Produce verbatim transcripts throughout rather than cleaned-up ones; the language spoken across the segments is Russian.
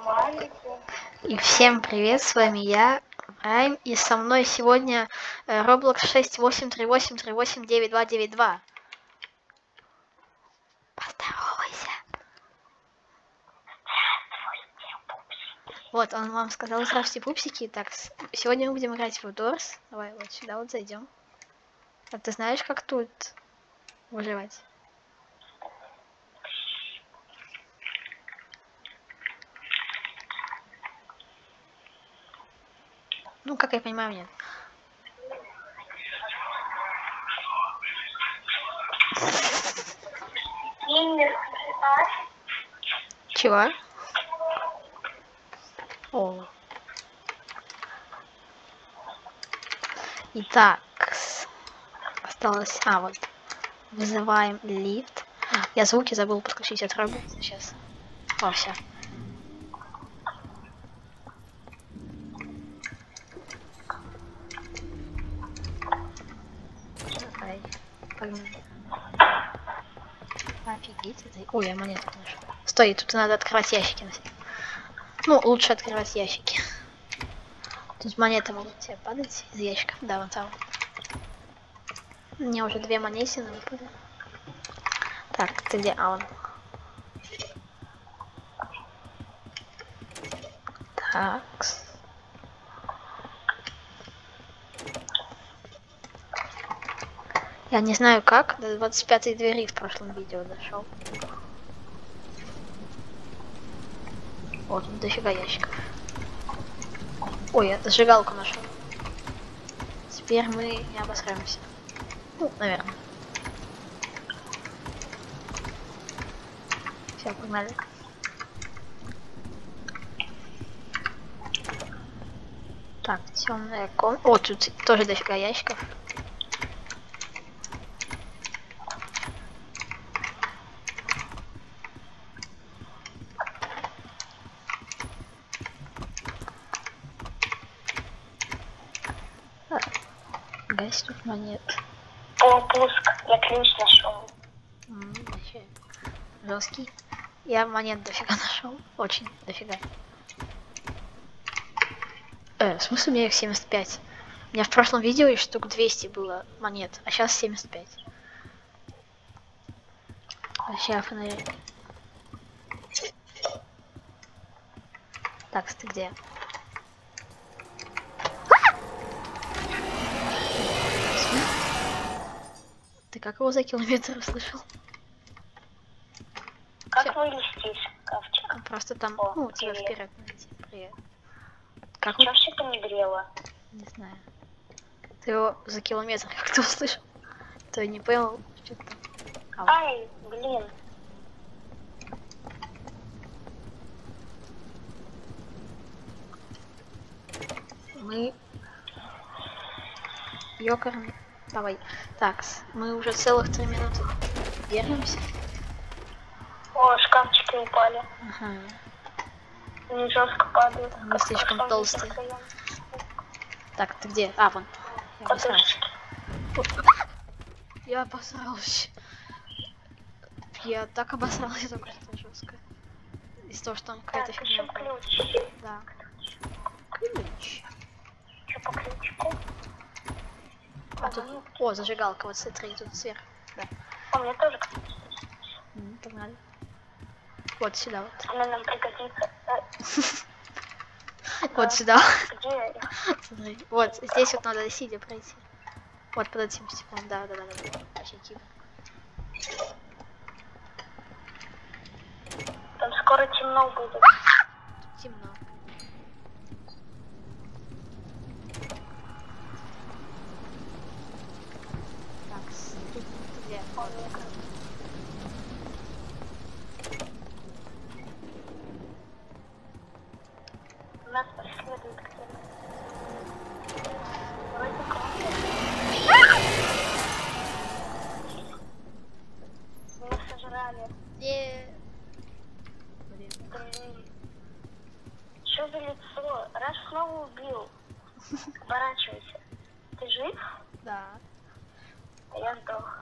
И всем привет, с вами я, Райм, и со мной сегодня Roblox шесть восемь три восемь три восемь девять два девять два. Поздоровайся. Вот, он вам сказал, здравствуйте, пупсики. Так, сегодня мы будем играть в Outdoors. Давай вот сюда вот зайдем. А ты знаешь, как тут выживать? Ну, как я понимаю, нет. Чего? О. Итак, осталось... А, вот. Вызываем лифт. Я звуки забыл подключить от Roblox сейчас. О, все. Давай. Погнали. Офигеть, это... Ой, я монетку нашел. Стой, тут надо открывать ящики. Ну, лучше открывать ящики. Тут монеты могут тебе падать из ящиков. Да, вон там. У меня уже две монетины выпали. Так, ты где? А, он. Так. Я не знаю как, до двадцать пятой двери в прошлом видео дошел. Вот, тут дофига ящиков. Ой, я зажигалку нашел. Теперь мы не обосремся. Ну, наверное. Все, погнали. Так, темная комната. О, тут тоже дофига ящиков. Гась, тут монет. Пропуск, я ключ нашел. М-м, вообще жесткий. Я монет дофига нашел. Очень дофига. Э, в смысле у меня их семьдесят пять? У меня в прошлом видео и штук двести было монет, а сейчас семьдесят пять. Вообще фонарик. Так, ты где? Ты как его за километр услышал? Как вылезти из шкафчика? А, просто там, О, ну, у тебя привет. вперед найти. Привет. Как Чё все это не грело? Не знаю. Ты его за километр как-то услышал? То я не понял, что там. А, Ай, блин. мы ёкарный. Давай. Так, мы уже целых три минуты держимся. О, шкафчики упали. Ага. Они жестко падают. Мы слишком толстые. Так, ты где? А, вон. Я обосрался. Я обосрался. Я так обосрался только что жестко. Из-за того, что там какая-то Так, фигня. еще ключ. Да. Ключ. Что по ключику? А тут... О, зажигалка, вот смотри, тут сверху. Да. У меня тоже ключ. М, погнали. Вот сюда вот. Она нам пригодится. Вот сюда. Где? Смотри. Вот, здесь вот надо сидя пройти. Вот под этим стеклом, да, да, да, да. Вообще типа. Там скоро темно будет. Тут темно. Так, тут где? Нас преследует кто-то. Вроде как. Меня сожрали. Где? Блин. Блин. Что за лицо? Раз снова убил. Оборачивайся. Ты жив? Да. А я сдох.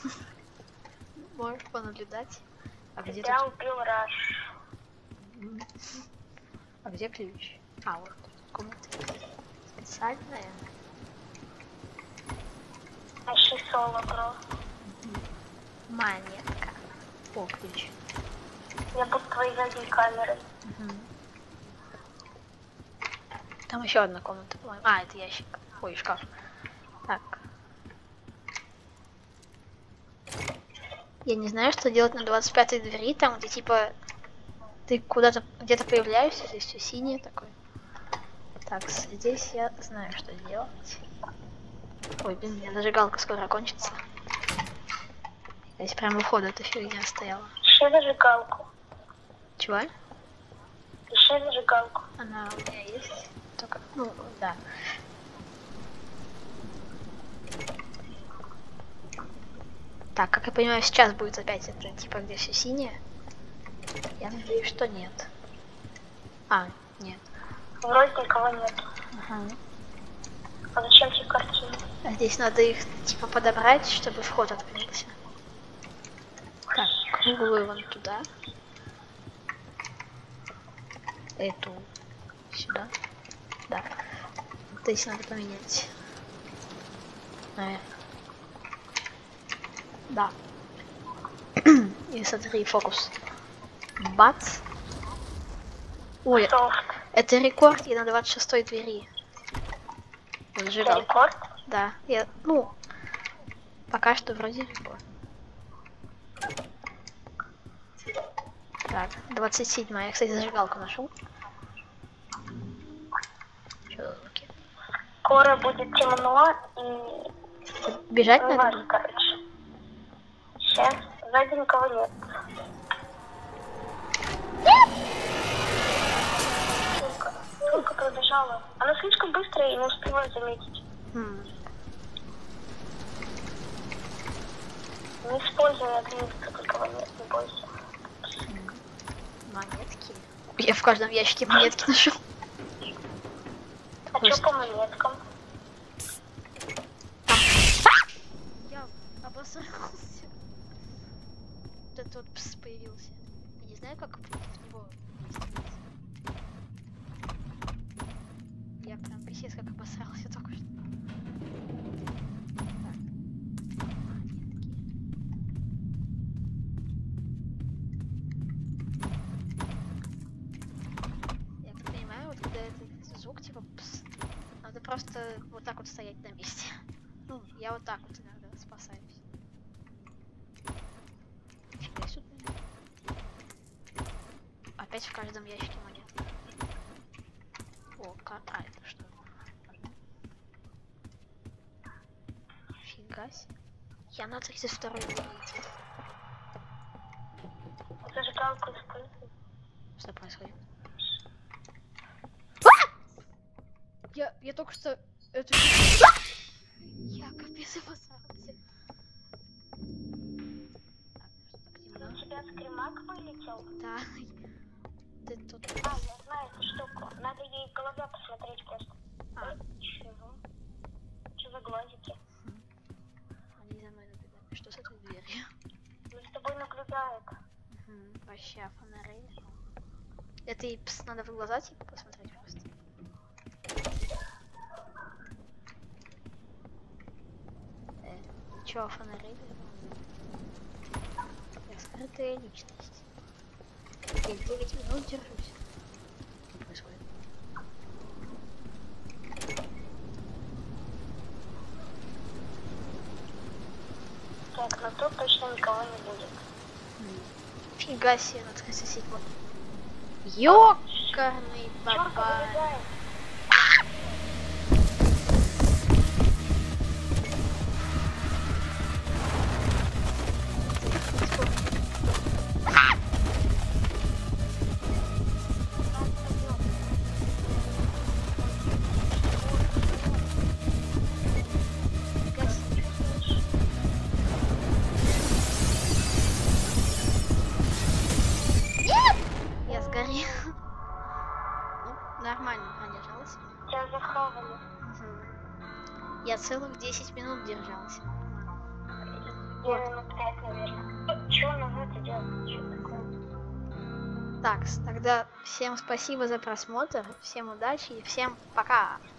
Можешь понаблюдать. А где Я тут? убил Раш. А где ключ? А, вот. Комната. Специальная. Ищи соло, бро. Монетка. О, ключ. Я буду твоей задней камерой. Угу. Там еще одна комната, по-моему. А, это ящик. Ой, шкаф. Так. Я не знаю, что делать на двадцать пятой двери, там где типа ты куда-то где-то появляешься, здесь все синее такое. Так, здесь я знаю, что делать. Ой, блин, у меня зажигалка скоро кончится. Здесь прямо у входа эта фигня стояла. Ищи зажигалку. Чего? Ищи зажигалку. Она у меня есть. Только, ну, да. Так, как я понимаю, сейчас будет опять это, типа, где все синее. Я надеюсь, что нет. А, нет. Вроде никого нет. Ага. А зачем тебе картины? А здесь надо их, типа, подобрать, чтобы вход открылся. Так, круглую вон туда. Эту сюда. Да. Здесь надо поменять. Наверное. Да. И смотри, фокус. Бац. Ой, Софт. это рекорд, я на двадцать шестой двери. Это Зажигал. рекорд? Да, я, ну, пока что вроде рекорд. Так, двадцать седьмая. Я, кстати, зажигалку нашел. Чё, окей. Скоро будет темно и... Бежать не надо? важно, было? короче. Сейчас. Сзади никого нет. Только, только пробежала. Она слишком быстрая и не успеваю заметить. М, Не используй огни, только никого нет, не бойся. Монетки. Я в каждом ящике монетки нашел. А что по монеткам? Я обосрался. Вот этот вот пс появился. Я не знаю, как против него действовать. Я прям писец как обосрался только что. Так. Монетки. Я так понимаю, вот когда этот звук типа пс, надо просто вот так вот стоять на месте. Ну, я вот так вот иногда спасаюсь. Фига себе. Опять в каждом ящике монет. О, как... А, это что? Фига себе. Я на тридцать второй двери. Зажигалку используй. Что происходит? А! Я, я только что эту... Я капец обосрался. Так, что так темно? У тебя скримак вылетел? Да. Ты тут... А, я знаю эту штуку. Надо ей в глаза посмотреть просто. А. Э, Чего? Что за глазики? Они за мной наблюдают. Что с этой дверью? Ну, с тобой наблюдают. Угу. Вообще, фонарей. Это и пс, надо в глаза типа посмотреть просто. Э, чё, фонарей? Я скрытая личность. Я девять минут держусь. Что происходит? Так, но тут точно никого не будет. Фига себе, на тридцать седьмой. Ёкарный Чёрка баба. вылезает. Я сгорел. Ну, нормально продержалась. Тебя захавали. Мгм. Я целых десять минут держалась. Я минут пять, наверное. Чё нам это делать? Чё такое? Так, тогда всем спасибо за просмотр, всем удачи и всем пока.